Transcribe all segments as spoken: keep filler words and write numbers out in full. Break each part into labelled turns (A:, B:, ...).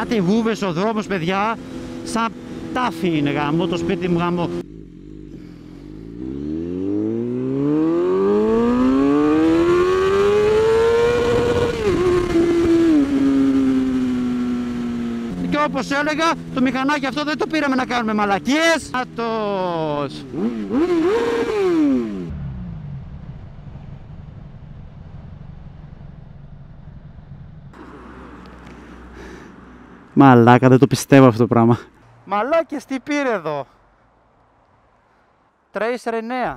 A: Κάτι βούβες ο δρόμος, παιδιά, σαν τάφη είναι γάμο, το σπίτι μου γάμο. Και όπως έλεγα, το μηχανάκι αυτό δεν το πήραμε να κάνουμε μαλακίες. Άτος. Μαλάκα, δεν το πιστεύω αυτό το πράγμα. Μαλάκες, τι πήρε εδώ. Tracer εννέα.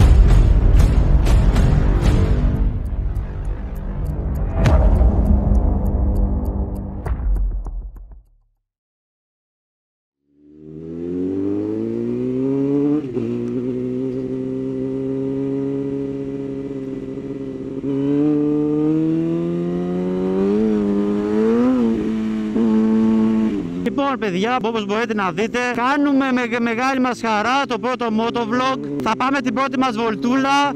A: Λοιπόν, παιδιά, όπως μπορείτε να δείτε, κάνουμε με μεγάλη μας χαρά το πρώτο motovlog. Θα πάμε την πρώτη μας βολτούλα.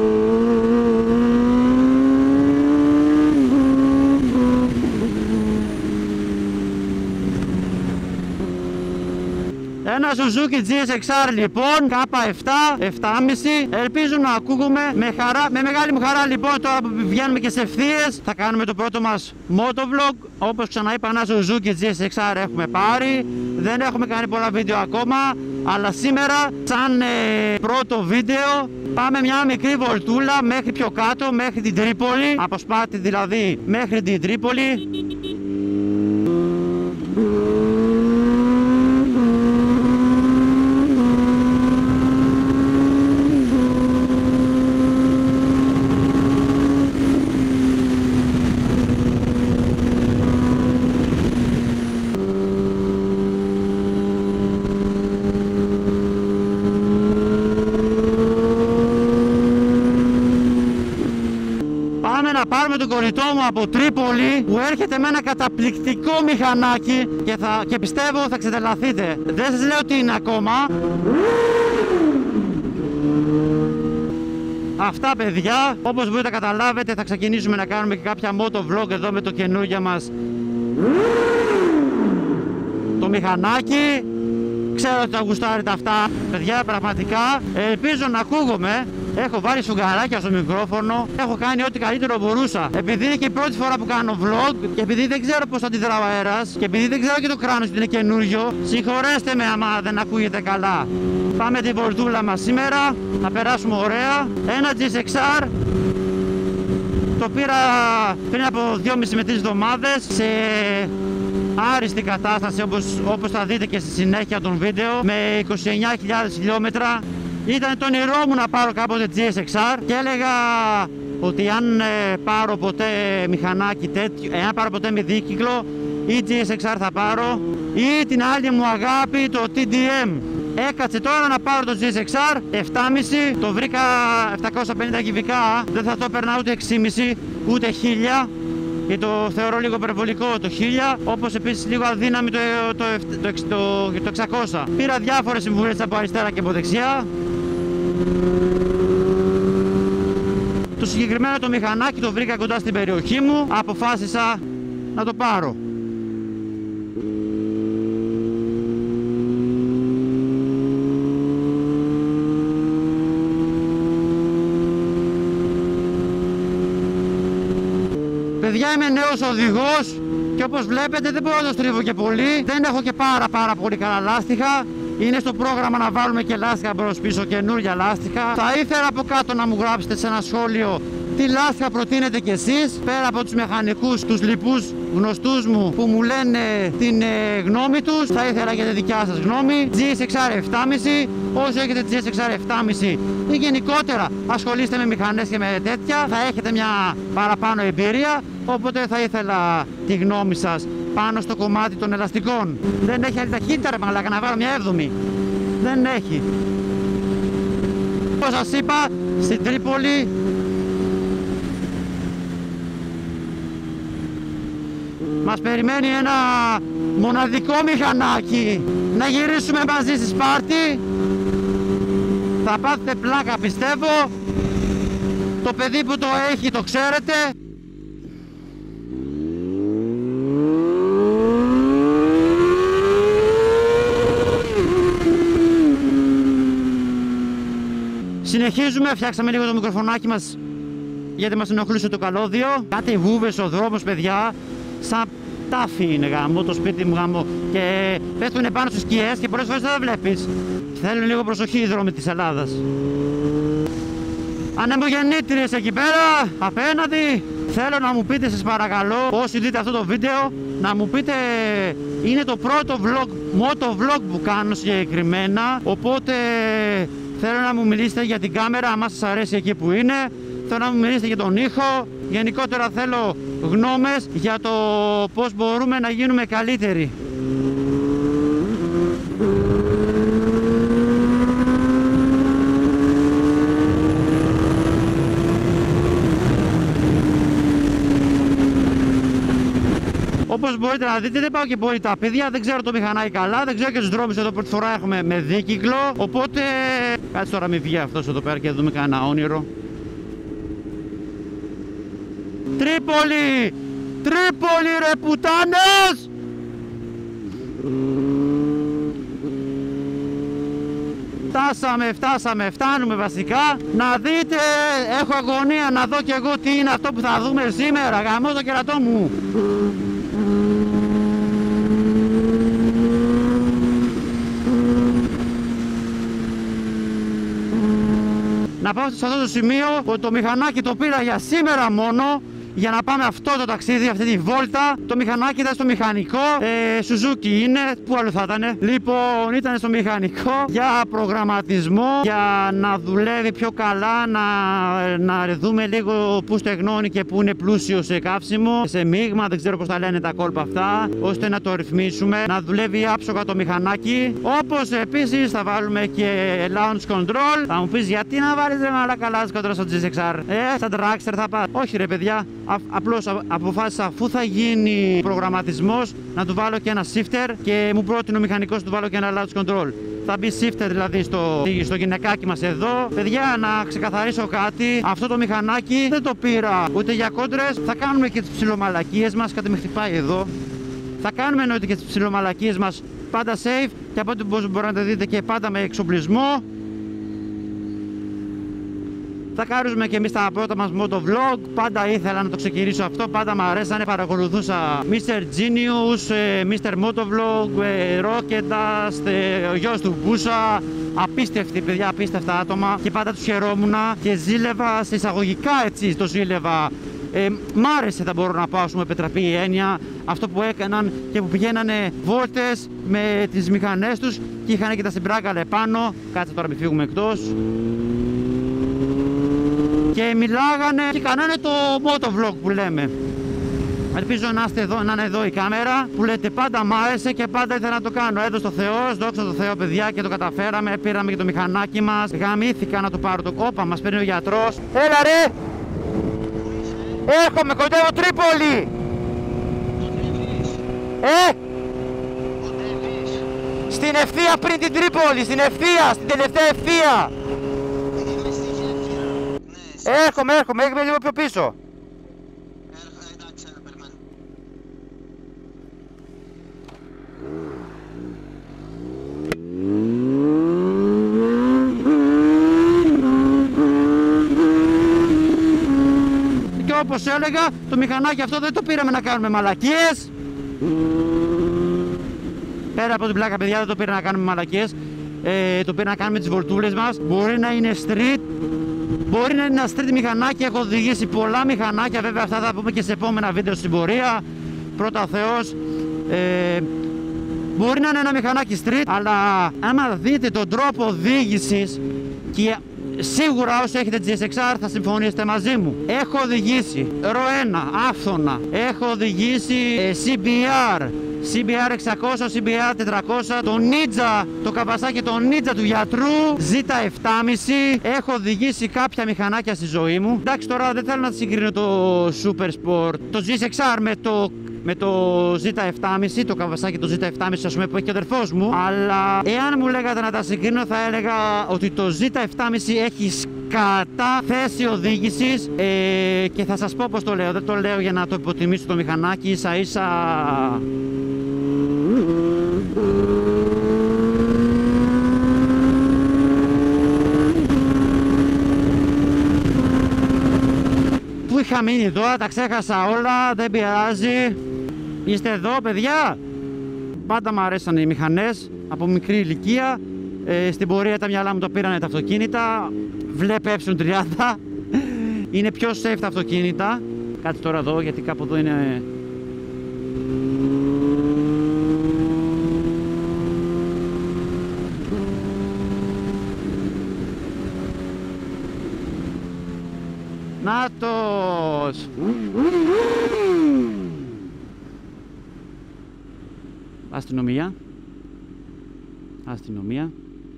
A: Ένα Suzuki τζι ες εξ αρ λοιπόν, K επτά, επτά κόμμα πέντε. Ελπίζω να ακούγουμε με χαρά, με μεγάλη μου χαρά λοιπόν. Τώρα που βγαίνουμε και σε ευθείες, θα κάνουμε το πρώτο μας motovlog. Όπως ξαναείπα, ένα Suzuki τζι ες εξ αρ έχουμε πάρει. Δεν έχουμε κάνει πολλά βίντεο ακόμα, αλλά σήμερα σαν ε, πρώτο βίντεο πάμε μια μικρή βολτούλα μέχρι πιο κάτω, μέχρι την Τρίπολη. Από Σπάτη δηλαδή μέχρι την Τρίπολη. Να πάρουμε τον κολλητό μου από Τρίπολη που έρχεται με ένα καταπληκτικό μηχανάκι και, θα, και πιστεύω θα ξετρελαθείτε. Δεν σας λέω τι είναι ακόμα. Αυτά, παιδιά, όπως μπορείτε να καταλάβετε, θα ξεκινήσουμε να κάνουμε και κάποια motovlog εδώ με το καινούργια μας το μηχανάκι. Ξέρω ότι τα γουστάρετε αυτά, παιδιά, πραγματικά. Ελπίζω να ακούγομαι. Έχω βάλει σουγκαράκια στο μικρόφωνο. Έχω κάνει ό,τι καλύτερο μπορούσα. Επειδή είναι και η πρώτη φορά που κάνω vlog και επειδή δεν ξέρω πώς θα αντιδρά ο αέρας και επειδή δεν ξέρω και το κράνος ότι είναι καινούριο, συγχωρέστε με άμα δεν ακούγεται καλά. Πάμε τη βολτούλα μας σήμερα. Να περάσουμε ωραία. Ένα τζι ες εξ αρ. Το πήρα πριν από δυόμιση με τρεις εβδομάδες σε άριστη κατάσταση, όπως, όπως θα δείτε και στη συνέχεια των βίντεο, με είκοσι εννιά χιλιάδες χιλιόμετρα. Ήταν το όνειρό μου να πάρω κάποτε τζι ες εξ αρ και έλεγα ότι αν ε, πάρω ποτέ μηχανάκι τέτοιο, εάν πάρω ποτέ με δίκυκλο, ή τζι ες εξ αρ θα πάρω ή την άλλη μου αγάπη, το τι ντι εμ. Έκατσε τώρα να πάρω το τζι ες εξ αρ επτά κόμμα πέντε, το βρήκα επτακόσια πενήντα κυβικά, δεν θα το έπαιρνα ούτε έξι κόμμα πέντε ούτε χίλια. Και το θεωρώ λίγο υπερβολικό το χίλια, όπως επίσης λίγο αδύναμη το, το, το, το, το, το εξακόσια. Πήρα διάφορες συμβουλές από αριστερά και από δεξιά. Το συγκεκριμένο το μηχανάκι το βρήκα κοντά στην περιοχή μου, αποφάσισα να το πάρω. Παιδιά, είμαι νέος οδηγός και όπως βλέπετε δεν μπορώ να το στρίβω και πολύ. Δεν έχω και πάρα πάρα πολύ καλά λάστιχα. Είναι στο πρόγραμμα να βάλουμε και λάστιχα μπρος πίσω, καινούργια λάστιχα. Θα ήθελα από κάτω να μου γράψετε σε ένα σχόλιο τι λάστιχα προτείνετε κι εσείς, πέρα από τους μηχανικούς, τους λοιπούς γνωστούς μου που μου λένε την ε, γνώμη τους. Θα ήθελα και τη δικιά σας γνώμη. τζι ες εξ αρ επτά κόμμα πέντε, όσο έχετε τζι ες εξ αρ επτά κόμμα πέντε ή γενικότερα ασχολείστε με μηχανές και με τέτοια, θα έχετε μια παραπάνω εμπειρία, οπότε θα ήθελα τη γνώμη σας πάνω στο κομμάτι των ελαστικών. Δεν έχει άλλη ταχύτητα ρε μαλάκα, να βάλω μια έβδομη. Δεν έχει. Όπως σας είπα, στην Τρίπολη μας περιμένει ένα μοναδικό μηχανάκι. Να γυρίσουμε μαζί στη Σπάρτη. Θα πάθετε πλάκα πιστεύω. Το παιδί που το έχει το ξέρετε. Συνεχίζουμε, φτιάξαμε λίγο το μικροφωνάκι μας γιατί μας ενοχλούσε το καλώδιο. Κάτι βούβες ο δρόμος, παιδιά, σαν τάφη είναι γάμο, το σπίτι μου γάμο. Και πέφτουν πάνω στις σκιές και πολλές φορές δεν τα βλέπεις. Θέλουν λίγο προσοχή οι δρόμοι της Ελλάδας. Ανεμογεννήτριες εκεί πέρα, απέναντι. Θέλω να μου πείτε, σας παρακαλώ, όσοι δείτε αυτό το βίντεο, να μου πείτε, είναι το πρώτο vlog, moto vlog που κάνω συγκεκριμένα, οπότε θέλω να μου μιλήσετε για την κάμερα, άμα σας αρέσει εκεί που είναι. Θέλω να μου μιλήσετε για τον ήχο. Γενικότερα θέλω γνώμες για το πώς μπορούμε να γίνουμε καλύτεροι. Όπως μπορείτε να δείτε, δεν πάω και πολύ τα παιδιά, δεν ξέρω το μηχανάκι καλά, δεν ξέρω και τους δρόμους εδώ πρώτη φορά έχουμε με δίκυκλο. Οπότε, κάτσε τώρα μην βγει αυτός εδώ πέρα και δούμε κανένα όνειρο. Τρίπολη! Τρίπολη ρε πουτάνες! Φτάσαμε, φτάσαμε, φτάνουμε βασικά. Να δείτε, έχω αγωνία να δω κι εγώ τι είναι αυτό που θα δούμε σήμερα. Γαμώ το κερατό μου. Να πάω σε αυτό το σημείο ότι το μηχανάκι το πήρα για σήμερα μόνο, για να πάμε αυτό το ταξίδι, αυτή τη βόλτα. Το μηχανάκι ήταν στο μηχανικό, ε, Suzuki είναι, πού άλλο θα ήτανε. Λοιπόν, ήταν στο μηχανικό για προγραμματισμό, για να δουλεύει πιο καλά, να, να δούμε λίγο πού στεγνώνει και πού είναι πλούσιο σε καύσιμο, σε μείγμα, δεν ξέρω πώς τα λένε τα κόλπα αυτά, ώστε να το ρυθμίσουμε, να δουλεύει άψογα το μηχανάκι. Όπως επίσης θα βάλουμε και launch control. Θα μου πεις γιατί να βάλεις ρε μαλάκα launch control στο τζι εξ αρ, ε, στα dragster θα πας. Όχι ρε παιδιά. Απλώς αποφάσισα, αφού θα γίνει προγραμματισμός, να του βάλω και ένα shifter και μου πρότεινε ο μηχανικός να του βάλω και ένα launch control. Θα μπει shifter δηλαδή στο, στο γυναικάκι μας εδώ. Παιδιά, να ξεκαθαρίσω κάτι, αυτό το μηχανάκι δεν το πήρα ούτε για κόντρες. Θα κάνουμε και τις ψιλομαλακίες μας, κάτι με χτυπάει εδώ. Θα κάνουμε εννοείται και τις ψιλομαλακίες μας πάντα safe και από ό,τι μπορείτε να το δείτε και πάντα με εξοπλισμό. Θα κάνουμε και εμείς τα πρώτα μας motovlog. Πάντα ήθελα να το ξεκινήσω αυτό. Πάντα μου αρέσανε. Παρακολουθούσα μίστερ Genius, μίστερ Motovlog, Rocket Dust, ο γιος του Μπούσα. Απίστευτοι παιδιά, απίστευτα άτομα. Και πάντα τους χαιρόμουν και ζήλευα σε εισαγωγικά έτσι. Το ζήλευα. Ε, μ' άρεσε, θα μπορώ να πάω, ας πούμε, πετραπή η έννοια. Αυτό που έκαναν και που πηγαίνανε βόλτες με τις μηχανές τους και είχαν και τα συμπράγκαλα επάνω. Κάτσε τώρα, μην φύγουμε εκτός. Και μιλάγανε και κάνανε το motovlog που λέμε. Ελπίζω να, είστε εδώ, να είναι εδώ η κάμερα που λέτε πάντα μ' άρεσε και πάντα ήθελα να το κάνω. Έδωσε το Θεός, δόξα τω Θεώ παιδιά, και το καταφέραμε. Πήραμε και το μηχανάκι μας. Γαμήθηκα να το πάρω το κόπα, μας παίρνει ο γιατρός. Έλα ρε! Έρχομαι, κοντεύω Τρίπολη! Ε! Στην ευθεία πριν την Τρίπολη, στην ευθεία, στην τελευταία ευθεία! Έρχομαι, έρχομαι, έρχομαι λίγο πιο πίσω.
B: Εντάξει, περιμένω.
A: Και όπως έλεγα, το μηχανάκι αυτό δεν το πήραμε να κάνουμε μαλακίες. Πέρα από την πλάκα παιδιά, δεν το πήρα να κάνουμε μαλακίες. Ε, το πήρα να κάνουμε τις βολτούλες μας. Μπορεί να είναι street. Μπορεί να είναι ένα street μηχανάκι, έχω οδηγήσει πολλά μηχανάκια, βέβαια αυτά θα πούμε και σε επόμενα βίντεο στην πορεία. Πρώτα ο Θεός. Ε, μπορεί να είναι ένα μηχανάκι street, αλλά άμα δείτε τον τρόπο οδήγησης και σίγουρα όσοι έχετε τζι εξ αρ θα συμφωνήσετε μαζί μου. Έχω οδηγήσει ρο ένα, άφθονα, έχω οδηγήσει ε, σι μπι αρ, σι μπι αρ εξακόσια, σι μπι αρ τετρακόσια, το Ninja, το καβασάκι το Ninja του γιατρού, ζι επτά κόμμα πέντε. Έχω οδηγήσει κάποια μηχανάκια στη ζωή μου. Εντάξει, τώρα δεν θέλω να συγκρίνω το Super Sport, το τζι εξ αρ με το με το ζι επτά κόμμα πέντε, το καβασάκι το ζι επτά κόμμα πέντε ας πούμε που έχει και ο αδερφός μου. Αλλά εάν μου λέγατε να τα συγκρίνω θα έλεγα ότι το ζι επτά κόμμα πέντε έχει σκατά θέση οδήγησης ε, και θα σας πω πως το λέω. Δεν το λέω για να το υποτιμήσω το μηχανάκι, ίσα ίσα είχα μείνει τώρα, τα ξέχασα όλα, δεν πειράζει. Είστε εδώ, παιδιά. Πάντα μου αρέσαν οι μηχανές από μικρή ηλικία. Ε, στην πορεία τα μυαλά μου το πήρανε τα αυτοκίνητα. Βλέπε ε τριάντα. Είναι πιο safe τα αυτοκίνητα. Κάτσε τώρα εδώ, γιατί κάπου εδώ είναι. Νάτος! Αστυνομία. Αστυνομία.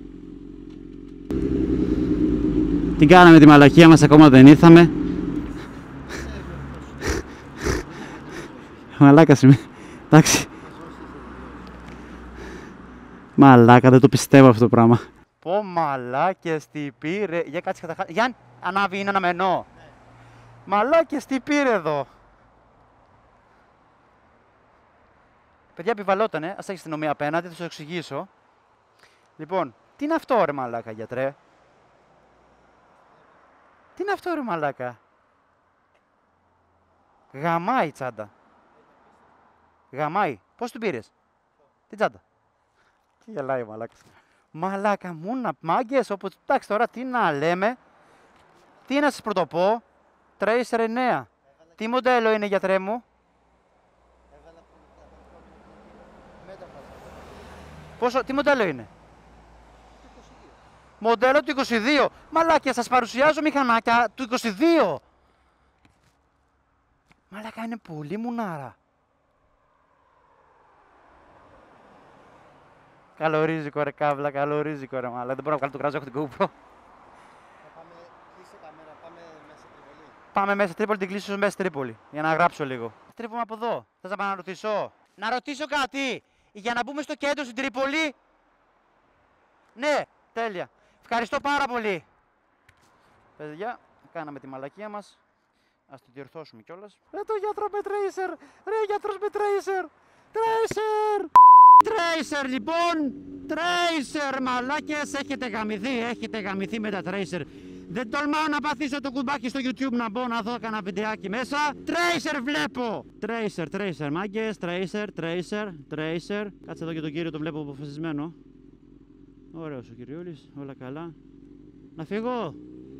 A: Την κάναμε τη μαλακία μας, ακόμα δεν ήρθαμε. Μαλάκας είμαι. Εντάξει. Μαλάκα, δεν το πιστεύω αυτό το πράγμα. Πω μαλάκες τι πήρε. Για κάτσε καταρχάς. Γιάννη, ανάβει, είναι αναμενό. Μαλάκες τι πήρε εδώ. Παιδιά, επιβαλότανε. Ας έχει αστυνομία απέναντι, θα σου εξηγήσω. Λοιπόν, τι είναι αυτό ρε μαλάκα, γιατρέ. Τι είναι αυτό ρε μαλάκα. Γαμάει η τσάντα. Γαμάει. Πώς την πήρες. Την τσάντα. Και γελάει ο μαλάκας. Μαλάκα μου να μάγκες, όπως εντάξει τώρα τι να λέμε. Τι να σας πρωτοπώ. Tracer εννέα. Τι μοντέλο είναι γιατρέ μου. Πόσο, τι μοντέλο είναι. Μοντέλο του είκοσι δύο. Μαλάκια, σας παρουσιάζω μηχανάκια του είκοσι δύο. Μαλάκα, είναι πολύ μουνάρα. Καλορίζικο ρε κάβλα, καλορίζικο ρε μαλάκα. Δεν μπορώ να βγάλω το κράζο, έχω την GoPro. Θα
B: πάμε, κλείσε καμέρα, πάμε μέσα Τρίπολη.
A: Πάμε μέσα Τρίπολη, την κλείσω μέσα Τρίπολη. Για να γράψω λίγο. Τρίπομαι από εδώ. Θες να πάω να ρωτήσω. Να ρωτήσω κάτι. Για να μπούμε στο κέντρο στην Τρίπολη. Ναι, τέλεια. Ευχαριστώ πάρα πολύ. Παιδιά, κάναμε τη μαλακία μας. Ας το διορθώσουμε κιόλας. Ρε το γιατρό με Tracer. Ρε γιατρός με Tracer. Tracer. Tracer λοιπόν. Tracer μαλάκες. Έχετε γαμηθεί. Έχετε γαμηθεί με τα Tracer. Δεν τολμάω να παθήσω το κουμπάκι στο YouTube να μπω να δω κανένα βιντεάκι μέσα. Tracer βλέπω. Tracer, Tracer μάγκες. Tracer, Tracer, Tracer. Κάτσε εδώ και τον κύριο, το βλέπω αποφασισμένο. Ωραίος ο κυριούλης, όλα καλά. Να φύγω.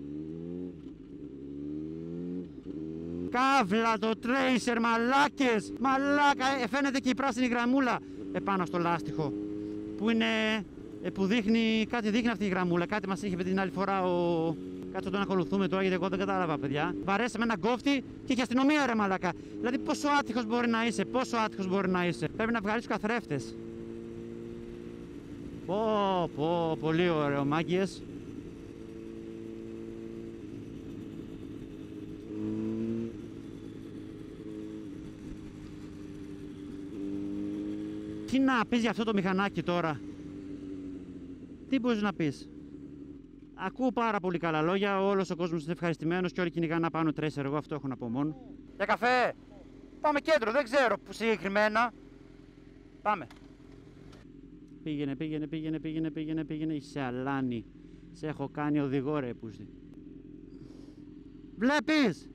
A: Καύλα το Tracer, μαλάκες. Μαλάκα, ε, φαίνεται και η πράσινη γραμμούλα επάνω στο λάστιχο. Που είναι, ε, που δείχνει, κάτι δείχνει αυτή η γραμμούλα. Κάτι μας είχε πει την άλλη φορά ο... Κάτσε τον ακολουθούμε τώρα γιατί εγώ δεν κατάλαβα παιδιά. Βαρέσαμε ένα κόφτη και έχει αστυνομία ρε μαλάκα. Δηλαδή πόσο άτυχος μπορεί να είσαι, πόσο άτυχος μπορεί να είσαι. Πρέπει να βγάλεις καθρέφτες. Πω, πω, πολύ ωραίο, μάγκες. Τι να πεις για αυτό το μηχανάκι τώρα. Τι μπορείς να πεις. Ακούω πάρα πολύ καλά λόγια, όλος ο κόσμος είναι ευχαριστημένος και όλοι κυνηγάνε να πάνε Tracer, εγώ αυτό έχω να πω μόνο. Για καφέ. Πάμε κέντρο, δεν ξέρω που συγκεκριμένα. Πάμε. Πήγαινε, πήγαινε, πήγαινε, πήγαινε, πήγαινε, πήγαινε, είσαι αλάνη. Σε έχω κάνει οδηγό ρε πούστη. Βλέπεις!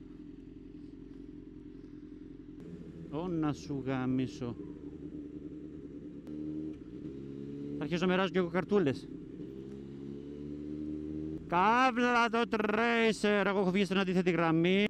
A: Ω να σου γαμίσω. Θα αρχίσω να μοιράζω και εγώ καρτούλες. Καύλα το Tracer, εγώ έχω βγει στην αντίθετη γραμμή.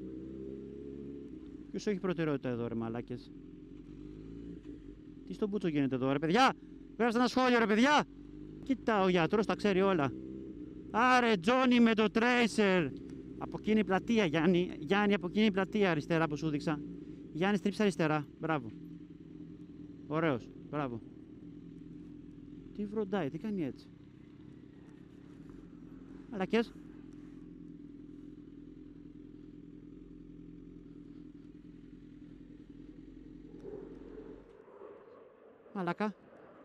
A: Ποιος έχει προτεραιότητα εδώ ρε μαλάκες. Τι στον μπούτσο γίνεται εδώ ρε παιδιά. Γράψτε ένα σχόλιο ρε παιδιά. Κοίτα ο γιατρός τα ξέρει όλα. Άρε Τζόνι με το Tracer. Από εκείνη η πλατεία Γιάννη. Γιάννη από εκείνη η πλατεία αριστερά που σου δείξα. Γιάννη στρίψε αριστερά. Μπράβο. Ωραίος. Μπράβο. Τι βροντάει, τι κάνει έτσι. Μαλακές. Μαλακά.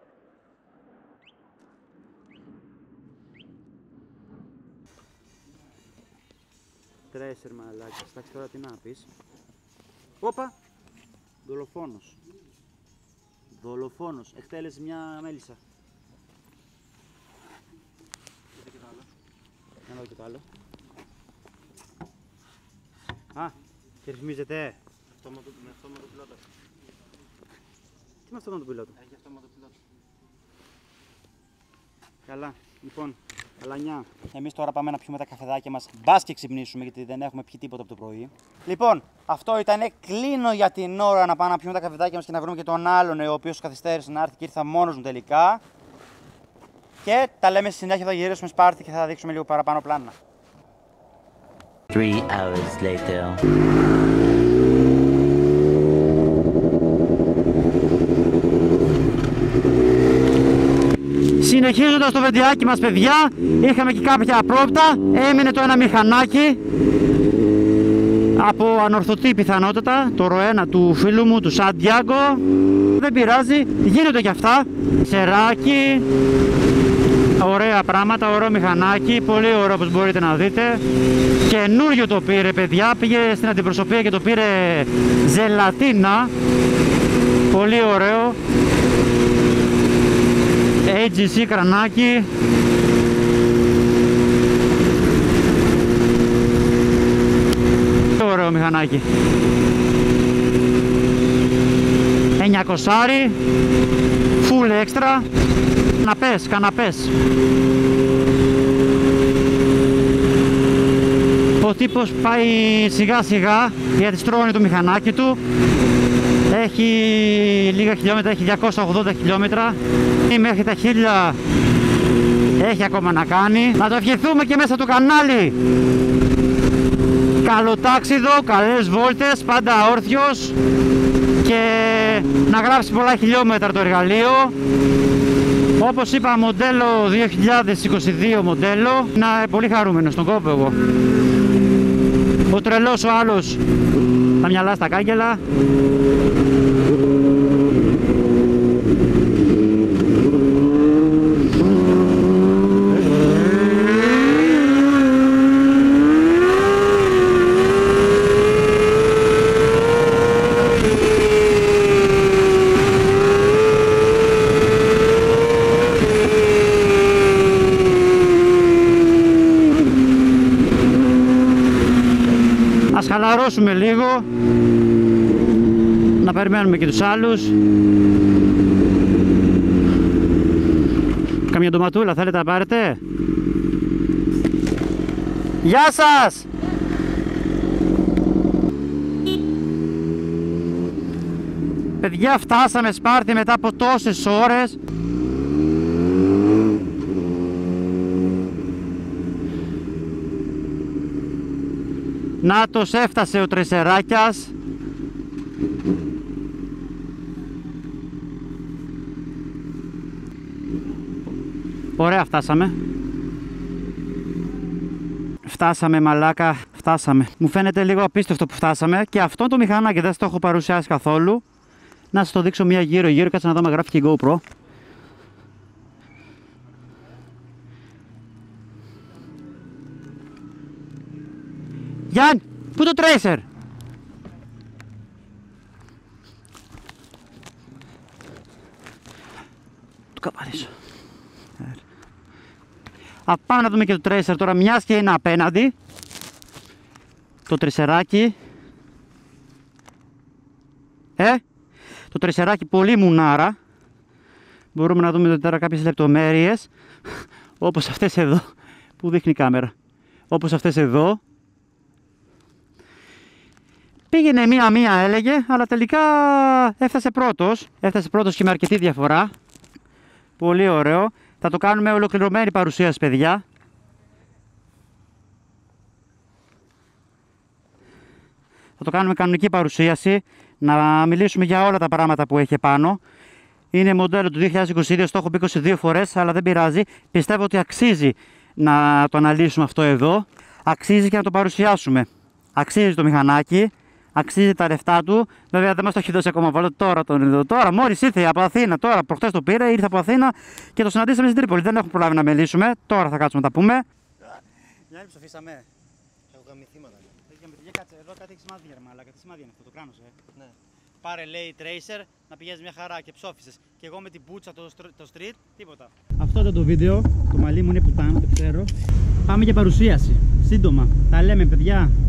A: Tracer μαλάκες. Εντάξει τώρα τι να πεις. Όπα. Δολοφόνος. Δολοφόνος. Εκτέλεσε μια μέλισσα. Να δω και το άλλο. Α, Και ρυθμίζεται.
B: Αυτόματο, με αυτόματο πιλότο.
A: Τι με αυτόματο πιλότο?
B: Έχει αυτόματο πιλότο.
A: Καλά, λοιπόν, καλανιά. Εμείς τώρα πάμε να πιούμε τα καφεδάκια μας. Μπας και ξυπνήσουμε, γιατί δεν έχουμε πιει τίποτα από το πρωί. Λοιπόν, αυτό ήταν. Κλείνω για την ώρα να πάμε να πιούμε τα καφεδάκια μας και να βρούμε και τον άλλον, ο οποίος καθυστέρησε να έρθει και ήρθα μόνος μου τελικά. Και τα λέμε στη συνέχεια, θα γυρίσουμε Σπάρτη και θα δείξουμε λίγο παραπάνω πλάνα.
C: Three hours later.
A: Συνεχίζοντας το βεντιάκι μας, παιδιά, είχαμε και κάποια απρόπτα. Έμεινε το ένα μηχανάκι από ανορθωτή πιθανότητα, το ροένα του φίλου μου, του Σαντιάγκο. Δεν πειράζει, γίνονται και αυτά. Σεράκι, ωραία πράγματα, ωραίο μηχανάκι, πολύ ωραίο όπως μπορείτε να δείτε. Καινούριο το πήρε, παιδιά, πήγε στην αντιπροσωπεία και το πήρε ζελατίνα. Πολύ ωραίο. έι τζι σι κρανάκι. Ωραίο μηχανάκι. εννιακόσια, full extra. Καναπές, καναπές. Ο τύπος πάει σιγά σιγά γιατί στρώνει το μηχανάκι του. Έχει λίγα χιλιόμετρα, έχει διακόσια ογδόντα χιλιόμετρα. Μέχρι τα χίλια έχει ακόμα να κάνει. Να το ευχηθούμε και μέσα το κανάλι. Καλοτάξιδο, καλές βόλτες, πάντα όρθιος και να γράψει πολλά χιλιόμετρα το εργαλείο. Όπως είπα, μοντέλο δύο χιλιάδες είκοσι δύο μοντέλο. Είναι πολύ χαρούμενος στον κόπο εγώ. Ο τρελός ο άλλος τα μυαλά στα κάγκελα. Ας χαλαρώσουμε λίγο, να περιμένουμε και τους άλλους. Καμιά ντοματούλα θέλετε να πάρετε? Γεια σας! Παιδιά, φτάσαμε Σπάρτη μετά από τόσες ώρες. Νάτος, έφτασε ο Τρισεράκιας. Ωραία, φτάσαμε. Φτάσαμε, μαλάκα, φτάσαμε. Μου φαίνεται λίγο απίστευτο που φτάσαμε και αυτό το μηχανάκι δεν το έχω παρουσιάσει καθόλου. Να σας το δείξω μια γύρω γύρω, κάτσε να δω με γράφει και η GoPro. Γιάννη, πού το Tracer? Το καπαρίσω. Α, πάμε να δούμε και το Tracer τώρα, μιας και είναι απέναντι. Το τρισεράκι. Ε, το τρισεράκι πολύ μουνάρα. Μπορούμε να δούμε τώρα κάποιες λεπτομέρειες. Όπως αυτές εδώ, που δείχνει η κάμερα. Όπως αυτές εδώ. Πήγαινε μία-μία έλεγε, αλλά τελικά έφτασε πρώτος. Έφτασε πρώτος και με αρκετή διαφορά. Πολύ ωραίο. Θα το κάνουμε ολοκληρωμένη παρουσίαση, παιδιά. Θα το κάνουμε κανονική παρουσίαση. Να μιλήσουμε για όλα τα πράγματα που έχει πάνω. Είναι μοντέλο του δύο χιλιάδες είκοσι δύο, στο έχω πει είκοσι δύο φορές, αλλά δεν πειράζει. Πιστεύω ότι αξίζει να το αναλύσουμε αυτό εδώ. Αξίζει και να το παρουσιάσουμε. Αξίζει το μηχανάκι. Αξίζει τα λεφτά του. Βέβαια δεν μας το έχει δώσει ακόμα βάλω τώρα τον εδώ. Τώρα μόλις ήρθε από Αθήνα. Τώρα προχτές το πήρε, ήρθε από Αθήνα και το συναντήσαμε στην Τρίπολη. Δεν έχουμε προλάβει να μιλήσουμε. Τώρα θα κάτσουμε να τα πούμε. Γιάννη, ψοφήσαμε.
B: Έχω γαμηθήματα.
A: Έχει γαμηθεί. Κάτσε εδώ, κάτι έχει σημάδια, ρε μαλάκα. Τι σημάδια είναι αυτό, το κράνος, ε.
B: Ναι.
A: Πάρε, λέει, Tracer, να πηγαίνεις μια χαρά και ψόφισες. Και εγώ με την πουτσα το, το street, τίποτα. Αυτό ήταν το βίντεο. Το μαλλί μου είναι πουτάνα, δεν ξέρω. Πάμε για παρουσίαση. Σύντομα. Τα λέμε, παιδιά.